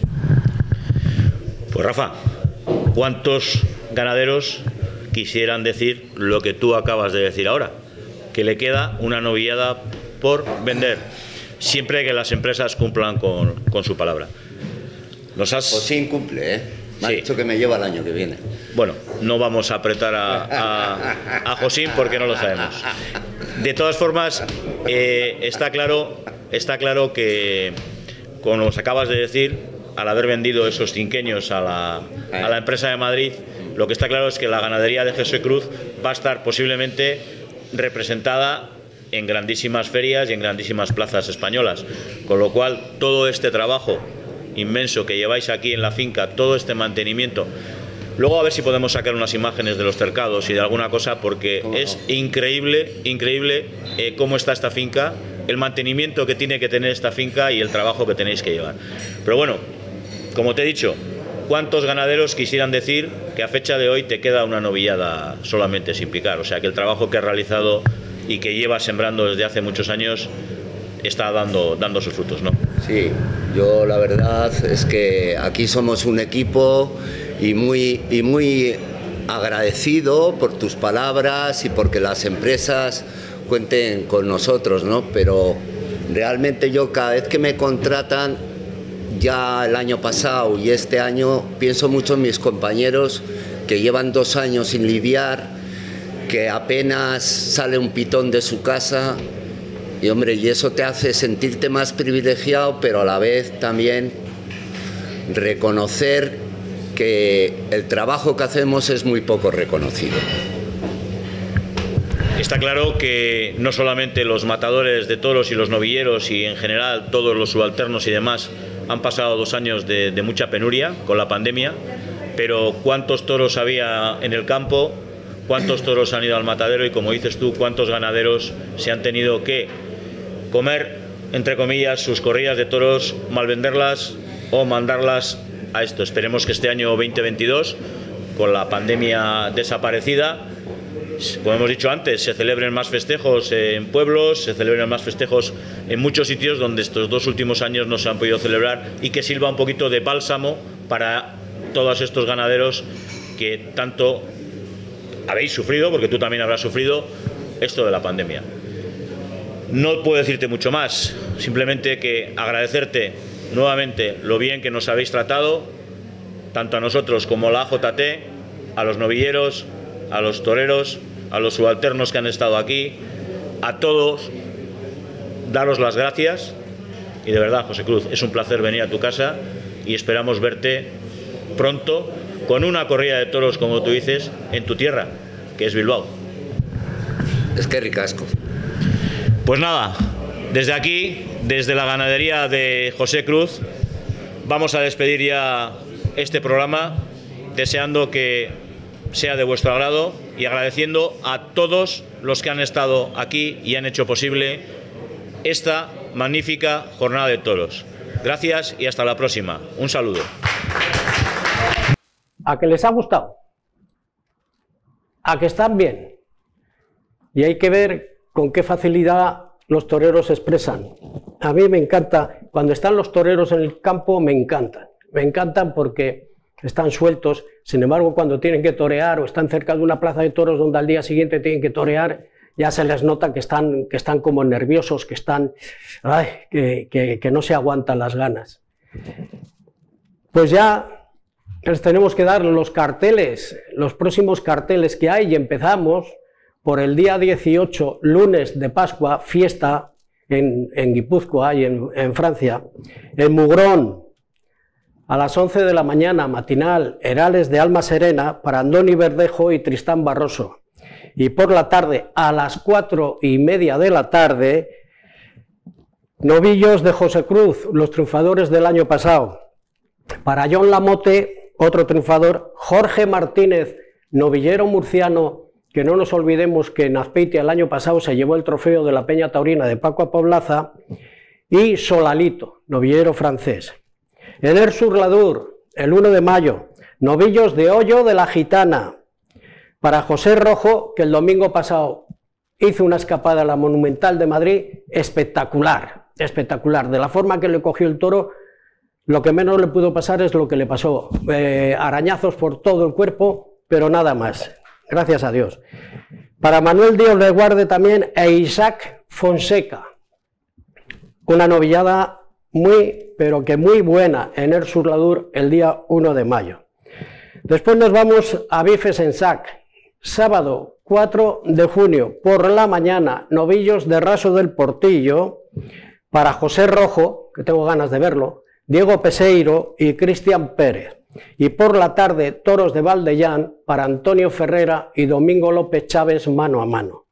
Pues Rafa, ¿cuántos ganaderos quisieran decir lo que tú acabas de decir ahora? Que le queda una novillada por vender, siempre que las empresas cumplan con, con su palabra. Nos has... Pues sí, cumple, ¿eh? Me sí. ha dicho que me lleva el año que viene. Bueno, no vamos a apretar a, a, a Josín porque no lo sabemos. De todas formas, eh, está claro, está claro que, como nos acabas de decir, al haber vendido esos cinqueños a la, a la empresa de Madrid, lo que está claro es que la ganadería de José Cruz va a estar posiblemente representada en grandísimas ferias y en grandísimas plazas españolas, con lo cual todo este trabajo inmenso que lleváis aquí en la finca, todo este mantenimiento, luego a ver si podemos sacar unas imágenes de los cercados y de alguna cosa, porque es increíble, increíble eh, cómo está esta finca, el mantenimiento que tiene que tener esta finca y el trabajo que tenéis que llevar. Pero bueno, como te he dicho, ¿cuántos ganaderos quisieran decir que a fecha de hoy te queda una novillada solamente sin picar? O sea, que el trabajo que has realizado y que llevas sembrando desde hace muchos años está dando, dando sus frutos, ¿no? Sí, yo la verdad es que aquí somos un equipo y muy, y muy agradecido por tus palabras y porque las empresas cuenten con nosotros, ¿no? Pero realmente yo cada vez que me contratan, ya el año pasado y este año, pienso mucho en mis compañeros que llevan dos años sin lidiar, que apenas sale un pitón de su casa, y hombre, y eso te hace sentirte más privilegiado, pero a la vez también reconocer que el trabajo que hacemos es muy poco reconocido. Está claro que no solamente los matadores de toros y los novilleros y en general todos los subalternos y demás han pasado dos años de, de mucha penuria con la pandemia, pero ¿cuántos toros había en el campo? ¿Cuántos toros han ido al matadero? Y como dices tú, ¿cuántos ganaderos se han tenido que comer entre comillas, sus corridas de toros, malvenderlas o mandarlas a esto. Esperemos que este año veinte veintidós, con la pandemia desaparecida, como hemos dicho antes, se celebren más festejos en pueblos, se celebren más festejos en muchos sitios donde estos dos últimos años no se han podido celebrar, y que sirva un poquito de bálsamo para todos estos ganaderos que tanto habéis sufrido, porque tú también habrás sufrido, esto de la pandemia. No puedo decirte mucho más, simplemente que agradecerte nuevamente lo bien que nos habéis tratado, tanto a nosotros como a la A J T, a los novilleros, a los toreros, a los subalternos que han estado aquí, a todos, daros las gracias. Y de verdad, José Cruz, es un placer venir a tu casa y esperamos verte pronto con una corrida de toros, como tú dices, en tu tierra, que es Bilbao. Es que ricasco. Pues nada, desde aquí, desde la ganadería de José Cruz, vamos a despedir ya este programa, deseando que sea de vuestro agrado y agradeciendo a todos los que han estado aquí y han hecho posible esta magnífica jornada de toros. Gracias y hasta la próxima. Un saludo. ¿A que les ha gustado? ¿A que están bien? Y hay que ver con qué facilidad los toreros se expresan. A mí me encanta, cuando están los toreros en el campo, me encantan. Me encantan porque están sueltos. Sin embargo, cuando tienen que torear o están cerca de una plaza de toros donde al día siguiente tienen que torear, ya se les nota que están, que están como nerviosos, que, están, ay, que, que, que no se aguantan las ganas. Pues ya les tenemos que dar los carteles, los próximos carteles que hay, y empezamos por el día dieciocho, lunes de Pascua, fiesta en, en Guipúzcoa y en, en Francia, en Mugrón, a las once de la mañana, matinal, Herales de Alma Serena para Andoni Verdejo y Tristán Barroso. Y por la tarde, a las cuatro y media de la tarde, novillos de José Cruz, los triunfadores del año pasado. Para John Lamote, otro triunfador, Jorge Martínez, novillero murciano, que no nos olvidemos que en Azpeitia el año pasado se llevó el trofeo de la Peña Taurina de Paco Apoblaza, y Solalito, novillero francés. Ener Surladur, el uno de mayo, novillos de Hoyo de la Gitana. Para José Rojo, que el domingo pasado hizo una escapada a la Monumental de Madrid, espectacular, espectacular. De la forma que le cogió el toro, lo que menos le pudo pasar es lo que le pasó. Eh, arañazos por todo el cuerpo, pero nada más. Gracias a Dios. Para Manuel Díaz le guarde también e Isaac Fonseca. Una novillada muy, pero que muy buena en el Surladur el día uno de mayo. Después nos vamos a Bifes-en-Sac. Sábado cuatro de junio, por la mañana, novillos de Raso del Portillo, para José Rojo, que tengo ganas de verlo, Diego Peseiro y Cristian Pérez. Y por la tarde, toros de Valdellán, para Antonio Ferrera y Domingo López Chávez, mano a mano.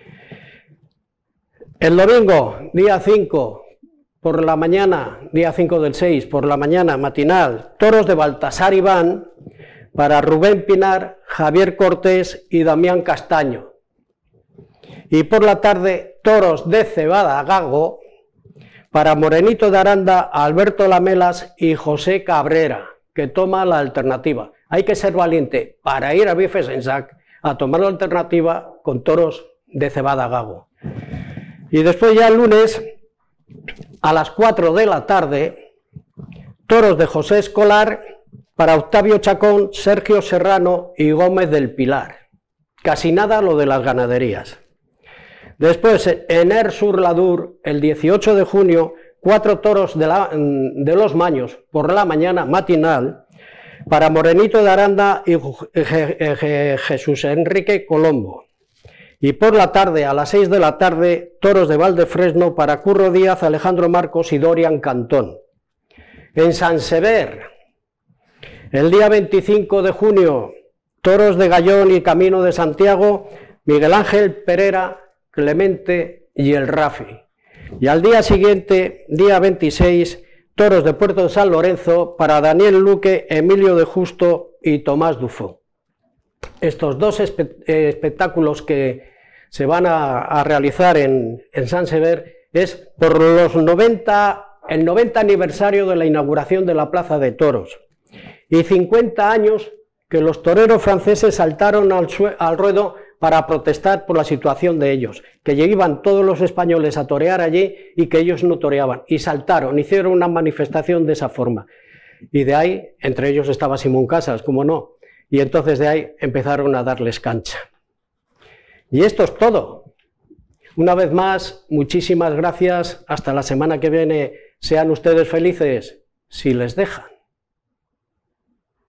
El domingo, día cinco, por la mañana, día cinco del seis, por la mañana, matinal, toros de Baltasar Iván, para Rubén Pinar, Javier Cortés y Damián Castaño. Y por la tarde, toros de Cebada Gago, para Morenito de Aranda, Alberto Lamelas y José Cabrera, que toma la alternativa. Hay que ser valiente para ir a Bifes-en-Sac a tomar la alternativa con toros de Cebada Gago. Y después ya el lunes, a las cuatro de la tarde, toros de José Escolar, para Octavio Chacón, Sergio Serrano y Gómez del Pilar. Casi nada lo de las ganaderías. Después, en Er-sur-Ladur, el dieciocho de junio, cuatro toros de, la, de los Maños por la mañana matinal, para Morenito de Aranda y Jesús Enrique Colombo. Y por la tarde, a las seis de la tarde, toros de Valdefresno para Curro Díaz, Alejandro Marcos y Dorian Cantón. En San Sever, el día veinticinco de junio, toros de Gallón y Camino de Santiago, Miguel Ángel Pereira, Clemente y el Rafi. Y al día siguiente, día veintiséis, toros de Puerto de San Lorenzo para Daniel Luque, Emilio de Justo y Tomás Dufo. Estos dos espe espectáculos que se van a, a realizar en, en San Sever es por los noventa, el noventa aniversario de la inauguración de la Plaza de Toros y cincuenta años que los toreros franceses saltaron al, al ruedo para protestar por la situación de ellos, que iban todos los españoles a torear allí y que ellos no toreaban, y saltaron, hicieron una manifestación de esa forma. Y de ahí, entre ellos estaba Simón Casas, como no, y entonces de ahí empezaron a darles cancha. Y esto es todo. Una vez más, muchísimas gracias, hasta la semana que viene, sean ustedes felices, si les dejan.